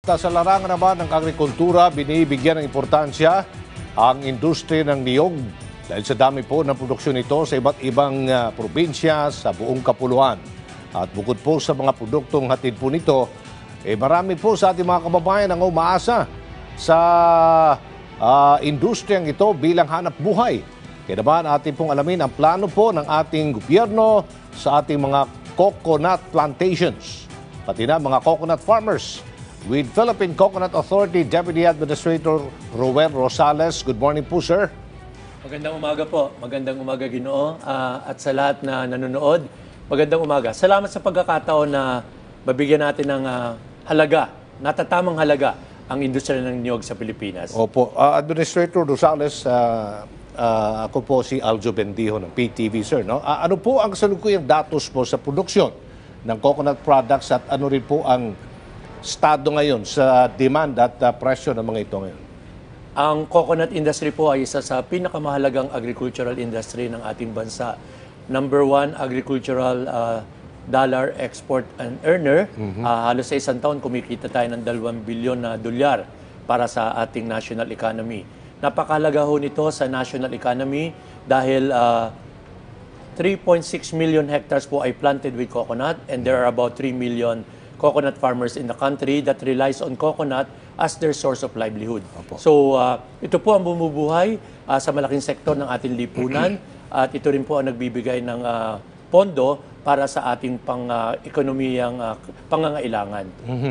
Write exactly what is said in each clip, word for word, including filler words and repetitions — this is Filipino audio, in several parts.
Sa larangan naman ng agrikultura, binibigyan ng importansya ang industriya ng niyog dahil sa dami po ng produksyon nito sa iba't ibang uh, probinsya sa buong kapuluan. At bukod po sa mga produktong hatid po nito, eh marami po sa ating mga kababayan ang umaasa sa uh, industriyang ito bilang hanap buhay. Kaya naman ating pong alamin ang plano po ng ating gobyerno sa ating mga coconut plantations, pati na mga coconut farmers. With Philippine Coconut Authority Deputy Administrator Roel Rosales. Good morning po, sir. Magandang umaga po. Magandang umaga, Ginoo. Uh, at sa lahat na nanonood, magandang umaga. Salamat sa pagkakataon na mabigyan natin ng uh, halaga, natatamang halaga, ang industriya ng niyog sa Pilipinas. Opo. Uh, Administrator Rosales, uh, uh, ako po si Aljo Bendijo ng P T V, sir. No? Uh, ano po ang kasalukuyang datos po sa produksyon ng coconut products at ano rin po ang estado ngayon sa demand at uh, presyo ng mga ito ngayon? Ang coconut industry po ay isa sa pinakamahalagang agricultural industry ng ating bansa. Number one, agricultural uh, dollar export and earner. Mm-hmm. uh, halos sa isang taon, kumikita tayo ng dalawang bilyon na dolyar para sa ating national economy. Napakahalaga ho nito sa national economy dahil uh, three point six million hectares po ay planted with coconut and there are about three million coconut farmers in the country that relies on coconut as their source of livelihood. Opo. So, uh, ito po ang bumubuhay uh, sa malaking sektor ng ating lipunan at ito rin po ang nagbibigay ng uh, pondo para sa ating pang-ekonomiyang uh, uh, pangangailangan. Mm-hmm.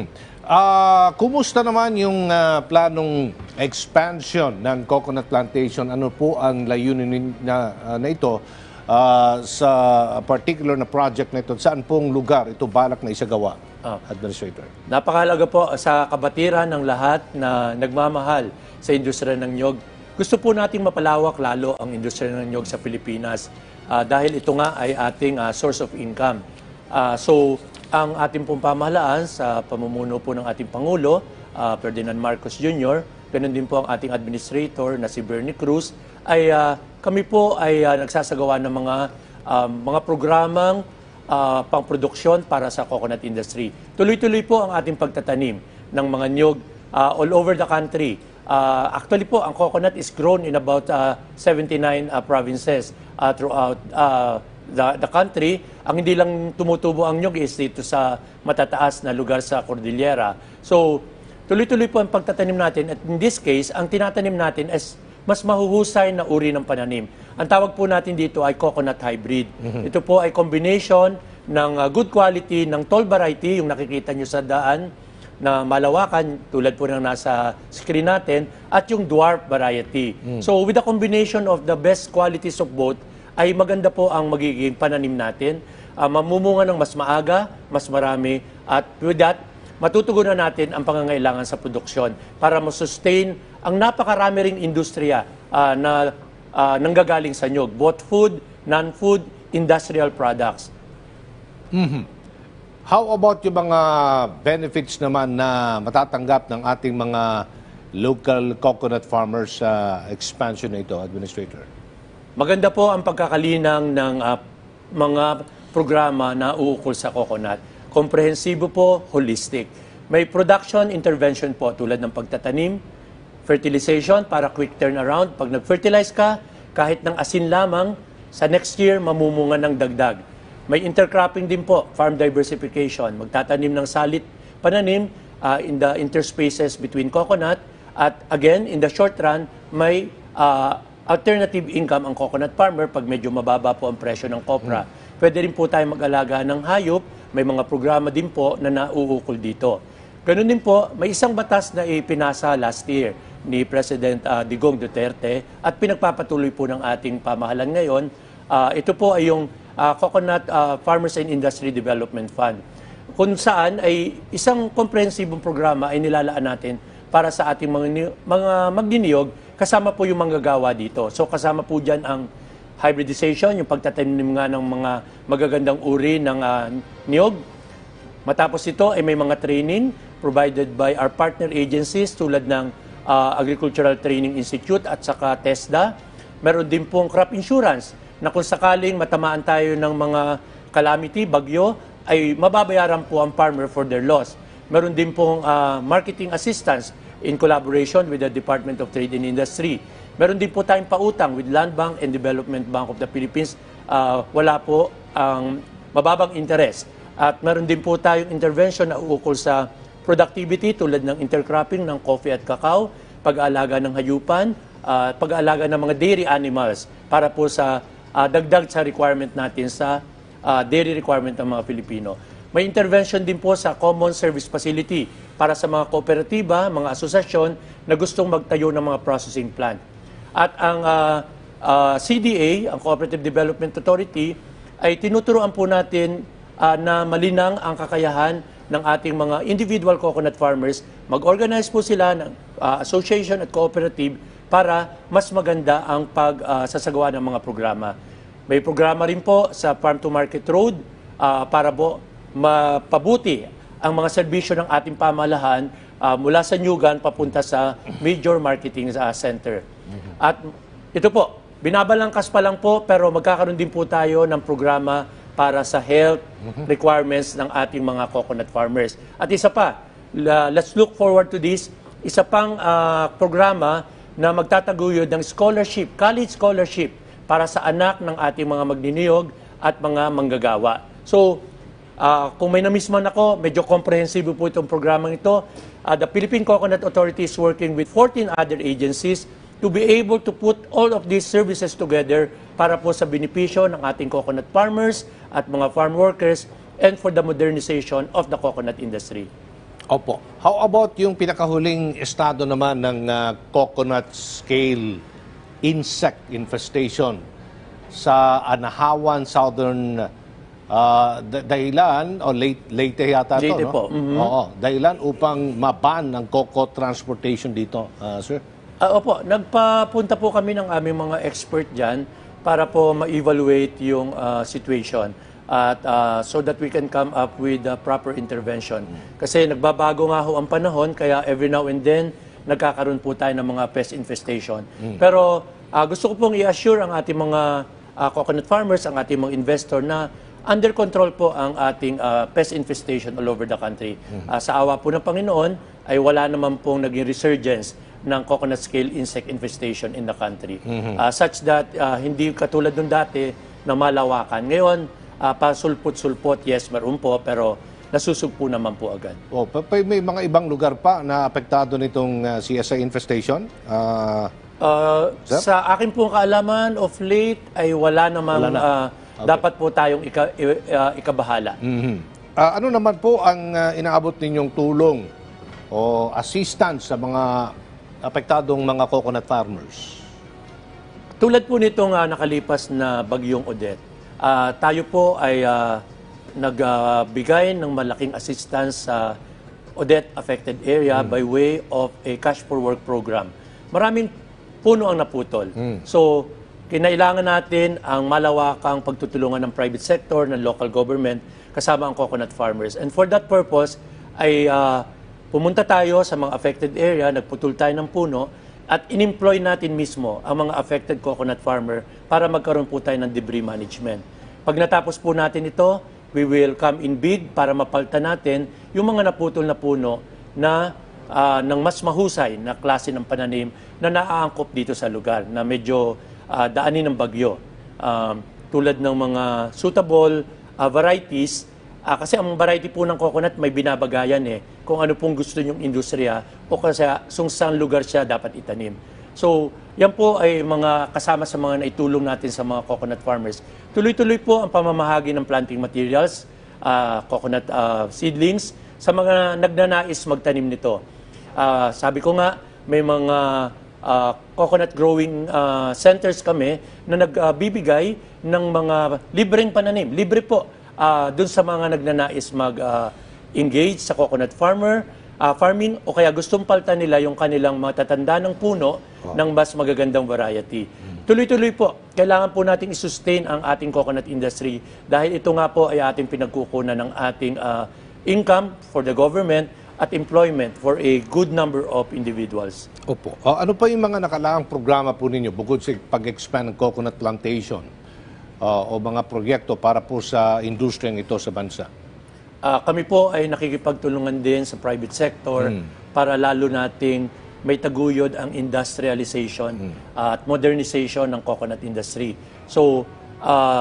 Uh, kumusta naman yung uh, planong expansion ng coconut plantation? Ano po ang layunin na, uh, na ito uh, sa particular na project na ito? Saan pong lugar ito balak na isagawa? Ah, Administrator. Napakahalaga po sa kabatiran ng lahat na nagmamahal sa industriya ng niyog. Gusto po nating mapalawak lalo ang industriya ng niyog sa Pilipinas uh, dahil ito nga ay ating uh, source of income. Uh, so, ang ating pong pamahalaan sa pamumuno po ng ating Pangulo, uh, Ferdinand Marcos Junior, ganun din po ang ating administrator na si Bernie Cruz, ay uh, kami po ay uh, nagsasagawa ng mga, uh, mga programang Uh, pangproduksyon para sa coconut industry. Tuloy-tuloy po ang ating pagtatanim ng mga niyog uh, all over the country. Uh, actually po, ang coconut is grown in about uh, seventy-nine uh, provinces uh, throughout uh, the, the country. Ang hindi lang tumutubo ang niyog is dito sa matataas na lugar sa Cordillera. So, tuloy-tuloy po ang pagtatanim natin. At in this case, ang tinatanim natin is mas mahuhusay na uri ng pananim. Ang tawag po natin dito ay coconut hybrid. Mm-hmm. Ito po ay combination ng uh, good quality ng tall variety, yung nakikita nyo sa daan na malawakan, tulad po ng nasa screen natin, at yung dwarf variety. Mm. So with the combination of the best qualities of both, ay maganda po ang magiging pananim natin. Uh, mamumunga ng mas maaga, mas marami, at with that, matutugunan natin ang pangangailangan sa produksyon para ma-sustain ang napakarami ring industriya uh, na uh, nanggagaling sa nyog, both food, non-food, industrial products. Mm-hmm. How about yung mga benefits naman na matatanggap ng ating mga local coconut farmers sa uh, expansion na ito, Administrator? Maganda po ang pagkakalinang ng uh, mga programa na uukol sa coconut. Komprehensibo po, holistic. May production intervention po tulad ng pagtatanim, fertilization para quick turnaround. Pag nag-fertilize ka, kahit ng asin lamang, sa next year, mamumunga ng dagdag. May intercropping din po, farm diversification. Magtatanim ng salit pananim uh, in the interspaces between coconut. At again, in the short run, may uh, alternative income ang coconut farmer pag medyo mababa po ang presyo ng copra. Hmm. Pwede rin po tayo mag-alaga ng hayop. May mga programa din po na nauukol dito. Ganun din po, may isang batas na ipinasa last year ni President uh, Digong Duterte at pinagpapatuloy po ng ating pamahalan ngayon. Uh, ito po ay yung uh, Coconut uh, Farmers and Industry Development Fund, kung saan ay isang komprehensibong programa ay nilalaan natin para sa ating mga, mga magniniyog, kasama po yung manggagawa dito. So kasama po dyan ang hybridization, yung pagtatanim nga ng mga magagandang uri ng uh, niyog. Matapos ito ay may mga training provided by our partner agencies tulad ng uh, Agricultural Training Institute at saka TESDA. Meron din pong crop insurance na kung sakaling matamaan tayo ng mga calamity, bagyo, ay mababayaran po ang farmer for their loss. Meron din pong ah, marketing assistance in collaboration with the Department of Trade and Industry. Meron din po tayong pautang with Land Bank and Development Bank of the Philippines. Ah, wala po ang mababang interest. At meron din po tayong intervention na uukol sa productivity tulad ng intercropping ng coffee at cacao, pag-aalaga ng hayupan, ah, pag-aalaga ng mga dairy animals para po sa ah, dagdag sa requirement natin sa ah, dairy requirement ng mga Pilipino. May intervention din po sa common service facility para sa mga kooperatiba, mga asosasyon na gustong magtayo ng mga processing plant. At ang ah, ah, C D A, ang Cooperative Development Authority, ay tinuturuan po natin ah, na malinang ang kakayahan ng ating mga individual coconut farmers. Mag-organize po sila ng ah, association at cooperative para mas maganda ang pagsasagawa ng mga programa. May programa rin po sa Farm to Market Road ah, para po mapabuti ang mga serbisyo ng ating pamahalaan ah, mula sa Nyugan papunta sa major marketing ah, center. At ito po, binabalangkas pa lang po pero magkakaroon din po tayo ng programa para sa health requirements ng ating mga coconut farmers. At isa pa, la- let's look forward to this, isa pang ah, programa na magtataguyod ng scholarship, college scholarship para sa anak ng ating mga magniniyog at mga manggagawa. So, ah, kung may na-miss man ako, medyo comprehensive po itong programang ito. Ah, the Philippine Coconut Authority is working with fourteen other agencies to be able to put all of these services together para po sa benepisyo ng ating coconut farmers at mga farm workers and for the modernization of the coconut industry. Opo. How about yung pinakahuling estado naman ng ah, coconut scale insect infestation sa Anahawan, Southern ah, da- dahilan, o late, late yata ito, Leyte no? po, mhm. Oo, dahilan upang maban ang coco transportation dito, ah, sir? Ah, opo, nagpapunta po kami ng aming mga expert dyan para po ma-evaluate yung ah, situation at ah, so that we can come up with the proper intervention. Kasi nagbabago nga ho ang panahon, kaya every now and then nagkakaroon po tayo ng mga pest infestation. Pero ah, gusto ko pong i-assure ang ating mga ah, coconut farmers, ang ating mga investor na under control po ang ating ah, pest infestation all over the country. Ah, sa awa po ng Panginoon ay wala naman pong naging resurgence ng coconut scale insect infestation in the country. Ah, such that ah, hindi katulad nung dati na malawakan. Ngayon, ah, pasulpot-sulpot, yes, meron po, pero nasusugpo naman po agad. Oh, pa- pa- may mga ibang lugar pa na apektado nitong ah, C S I infestation? Ah, Ah, Sir? sa akin pong kaalaman, of late, ay wala namang Wala na. ah, dapat po tayong ika, i- ah, ikabahala. mhm. Ah, ano naman po ang ah, inaabot ninyong tulong o assistance sa mga apektadong mga coconut farmers? Tulad po nitong ah, nakalipas na bagyong Odette, ah, tayo po ay ah, nagbigay ng malaking assistance sa Odette affected area by way of a cash for work program. Maraming puno ang naputol. So, kinailangan natin ang malawakang pagtutulungan ng private sector, ng local government, kasama ang coconut farmers. And for that purpose, ay ah, pumunta tayo sa mga affected area, nagputol tayo ng puno, at in-employ natin mismo ang mga affected coconut farmer para magkaroon po tayo ng debris management. Pag natapos po natin ito, we will come in bid para mapalta natin yung mga naputol na puno na ah, ng mas mahusay na klase ng pananim na naaangkop dito sa lugar na medyo ah, daanin ng bagyo. Um, tulad ng mga suitable ah, varieties. Ah, kasi ang variety po ng coconut may binabagayan eh kung ano pong gusto nyong industriya o kasi kung saan lugar siya dapat itanim. So, yan po ay mga kasama sa mga naitulong natin sa mga coconut farmers. Tuloy-tuloy po ang pamamahagi ng planting materials, ah, coconut ah, seedlings, sa mga nagnanais magtanim nito. Ah, sabi ko nga, may mga ah, coconut growing ah, centers kami na nagbibigay ng mga libreng pananim. Libre po uh, dun sa mga nagnanais mag-engage sa coconut farmer, uh, farming, o kaya gustong palta nila yung kanilang matatanda ng puno ng mas magagandang variety. Tuloy-tuloy po, kailangan po nating i-sustain ang ating coconut industry dahil ito nga po ay ating pinagkukunan ng ating uh, income for the government at employment for a good number of individuals. Opo. Ah, ano pa yung mga nakalaang programa po ninyo bukod sa pag-expand ng coconut plantation ah, o mga proyekto para po sa industriyang ito sa bansa? Ah, kami po ay nakikipagtulungan din sa private sector para lalo nating may taguyod ang industrialization at modernization ng coconut industry. So, ah,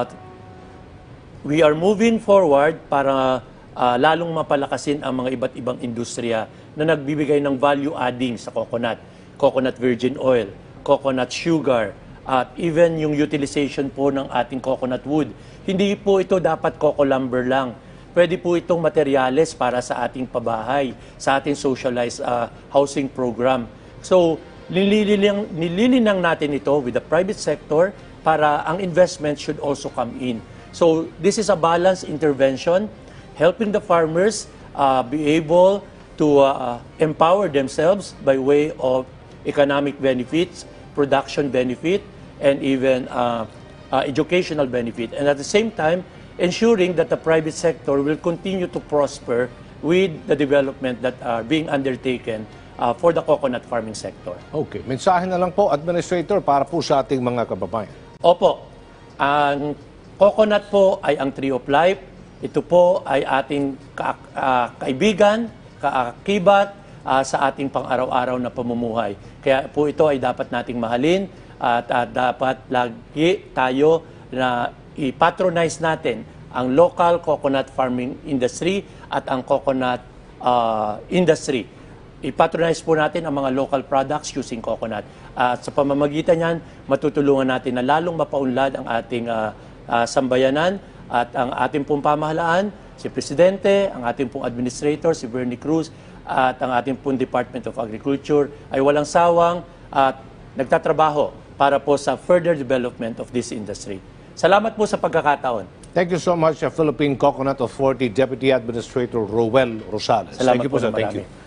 we are moving forward para ah, lalong mapalakasin ang mga iba't ibang industriya na nagbibigay ng value adding sa coconut. Coconut virgin oil, coconut sugar, at even yung utilization po ng ating coconut wood. Hindi po ito dapat coco lumber lang. Pwede po itong materyales para sa ating pabahay, sa ating socialized ah, housing program. So, nililinang, nililinang natin ito with the private sector para ang investment should also come in. So, this is a balanced intervention, helping the farmers uh, be able to uh, empower themselves by way of economic benefits, production benefit, and even uh, uh, educational benefit. And at the same time, ensuring that the private sector will continue to prosper with the development that are being undertaken uh, for the coconut farming sector. Okay. Mensahe na lang po, Administrator, para po sa ating mga kababayan. Opo, ang coconut po ay ang tree of life. Ito po ay ating ka- uh, kaibigan, kaakibat uh, sa ating pang-araw-araw na pamumuhay. Kaya po ito ay dapat nating mahalin at uh, dapat lagi tayo na i-patronize natin ang local coconut farming industry at ang coconut uh, industry. I-patronize po natin ang mga local products using coconut. At sa pamamagitan niyan, matutulungan natin na lalong mapaunlad ang ating uh, uh, sambayanan at ang ating pong pamahalaan, si Presidente, ang ating pong Administrator, si Bernie Cruz, at ang ating pong Department of Agriculture ay walang sawang at nagtatrabaho para po sa further development of this industry. Salamat po sa pagkakataon. Thank you so much, uh, Philippine Coconut Authority Deputy Administrator Rowel Rosales. Salamat Thank you po, po sir. na Thank marami. you.